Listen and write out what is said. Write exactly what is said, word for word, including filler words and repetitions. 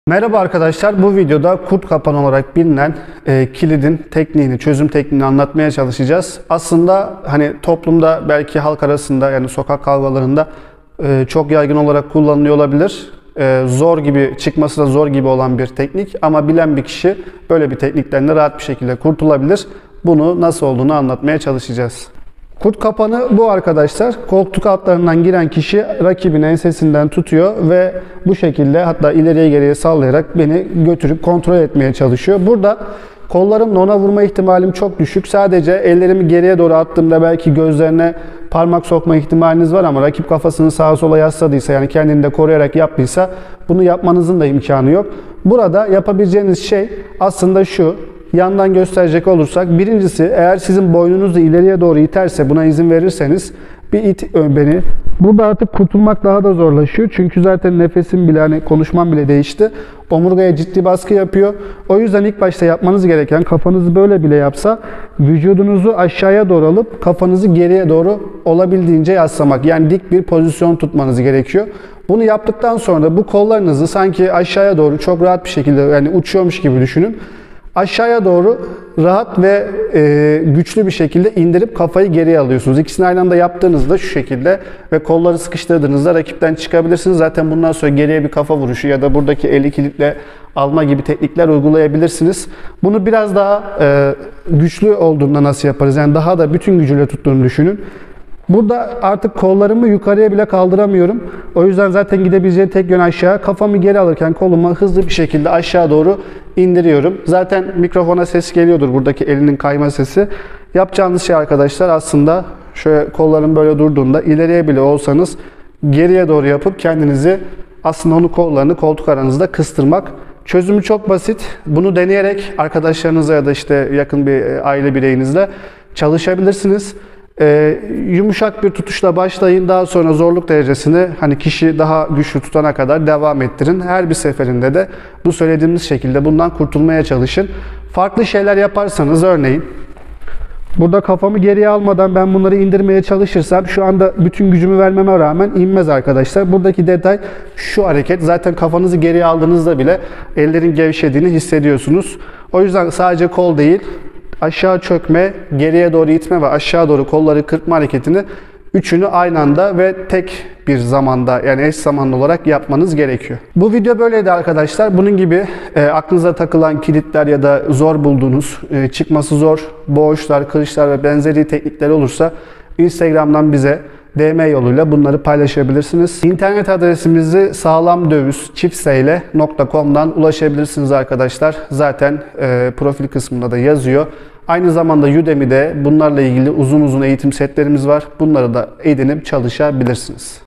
Merhaba arkadaşlar, bu videoda kurt kapanı olarak bilinen e, kilidin tekniğini, çözüm tekniğini anlatmaya çalışacağız. Aslında hani toplumda belki halk arasında yani sokak kavgalarında e, çok yaygın olarak kullanılıyor olabilir. E, zor gibi, çıkması da zor gibi olan bir teknik ama bilen bir kişi böyle bir teknikten de rahat bir şekilde kurtulabilir. Bunu nasıl olduğunu anlatmaya çalışacağız. Kurt kapanı bu arkadaşlar. Koltuk altlarından giren kişi rakibin ensesinden tutuyor ve bu şekilde hatta ileriye geriye sallayarak beni götürüp kontrol etmeye çalışıyor. Burada kollarımla ona vurma ihtimalim çok düşük. Sadece ellerimi geriye doğru attığımda belki gözlerine parmak sokma ihtimaliniz var ama rakip kafasını sağa sola yasladıysa yani kendini de koruyarak yaptıysa bunu yapmanızın da imkanı yok. Burada yapabileceğiniz şey aslında şu. Yandan gösterecek olursak, birincisi eğer sizin boynunuzu ileriye doğru iterse, buna izin verirseniz bir it beni. Burada artık kurtulmak daha da zorlaşıyor. Çünkü zaten nefesim bile, hani konuşmam bile değişti. Omurgaya ciddi baskı yapıyor. O yüzden ilk başta yapmanız gereken, kafanızı böyle bile yapsa vücudunuzu aşağıya doğru alıp kafanızı geriye doğru olabildiğince yaslamak. Yani dik bir pozisyon tutmanız gerekiyor. Bunu yaptıktan sonra da bu kollarınızı sanki aşağıya doğru çok rahat bir şekilde, yani uçuyormuş gibi düşünün. Aşağıya doğru rahat ve e, güçlü bir şekilde indirip kafayı geriye alıyorsunuz. İkisini aynı anda yaptığınızda şu şekilde ve kolları sıkıştırdığınızda rakipten çıkabilirsiniz. Zaten bundan sonra geriye bir kafa vuruşu ya da buradaki eli kilitle alma gibi teknikler uygulayabilirsiniz. Bunu biraz daha e, güçlü olduğunda nasıl yaparız? Yani daha da bütün gücüyle tuttuğunu düşünün. Burada artık kollarımı yukarıya bile kaldıramıyorum. O yüzden zaten gidebileceği tek yön aşağı. Kafamı geri alırken kolumu hızlı bir şekilde aşağı doğru indiriyorum. Zaten mikrofona ses geliyordur, buradaki elinin kayma sesi. Yapacağınız şey arkadaşlar aslında şöyle kollarım böyle durduğunda ileriye bile olsanız geriye doğru yapıp kendinizi aslında onu kollarını koltuk aranızda kıstırmak. Çözümü çok basit. Bunu deneyerek arkadaşlarınızla ya da işte yakın bir aile bireyinizle çalışabilirsiniz. Ee, yumuşak bir tutuşla başlayın. Daha sonra zorluk derecesini hani kişi daha güçlü tutana kadar devam ettirin. Her bir seferinde de bu söylediğimiz şekilde bundan kurtulmaya çalışın. Farklı şeyler yaparsanız örneğin burada kafamı geriye almadan ben bunları indirmeye çalışırsam şu anda bütün gücümü vermeme rağmen inmez arkadaşlar. Buradaki detay şu hareket. Zaten kafanızı geriye aldığınızda bile ellerin gevşediğini hissediyorsunuz. O yüzden sadece kol değil, aşağı çökme, geriye doğru itme ve aşağı doğru kolları kırpma hareketini üçünü aynı anda ve tek bir zamanda, yani eş zamanlı olarak yapmanız gerekiyor. Bu video böyleydi arkadaşlar. Bunun gibi e, aklınıza takılan kilitler ya da zor bulduğunuz, e, çıkması zor boğuşlar, kırışlar ve benzeri teknikler olursa Instagram'dan bize D M yoluyla bunları paylaşabilirsiniz. İnternet adresimizi sağlamdöviz çift s l nokta com'dan ulaşabilirsiniz arkadaşlar. Zaten e, profil kısmında da yazıyor. Aynı zamanda Udemy'de bunlarla ilgili uzun uzun eğitim setlerimiz var. Bunları da edinip çalışabilirsiniz.